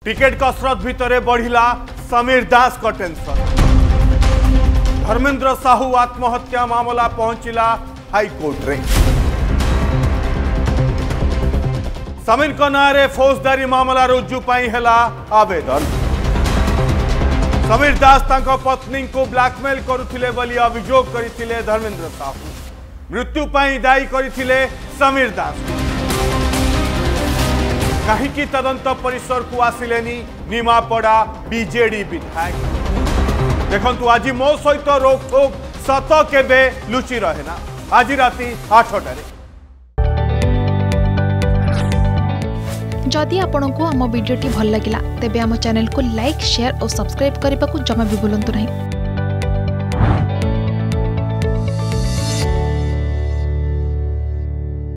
Ticket कसरत भितर बढ़िला समीर दास का टेंशन। धर्मेंद्र साहू आत्महत्या मामला पहुंचला हाईकोर्ट रे। समीर को नारे फौजदारी मामला रुजु पाई हेला आवेदन। समीर दास तांको पत्नी को ब्लैकमेल करुथिले बोली अभियोग करथिले धर्मेंद्र साहू। मृत्यु पाई दायी करथिले समीर दास। कहीं तदंत परिसर को आसिलेनी निमापड़ा बीजेडी विधायक। देखंतु आज मो सहित रोकठोक सत केबे लुचि रहेना। आज राति 8टारे। जदि आपंक आम भिडी भल लगा तेब आम चैनल को लाइक शेयर और सब्सक्राइब करने को जमा भी भूलु नहीं।